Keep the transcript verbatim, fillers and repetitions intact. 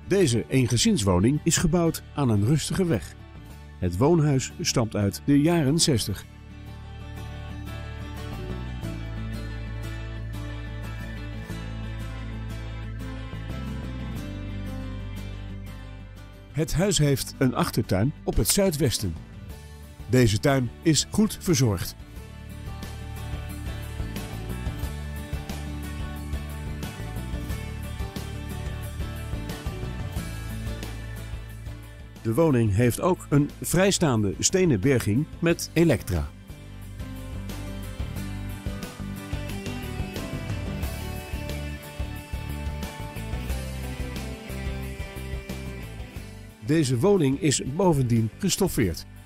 Deze eengezinswoning is gebouwd aan een rustige weg. Het woonhuis stamt uit de jaren zestig. Het huis heeft een achtertuin op het zuidwesten. Deze tuin is goed verzorgd. De woning heeft ook een vrijstaande stenen berging met elektra. Deze woning is bovendien gestoffeerd.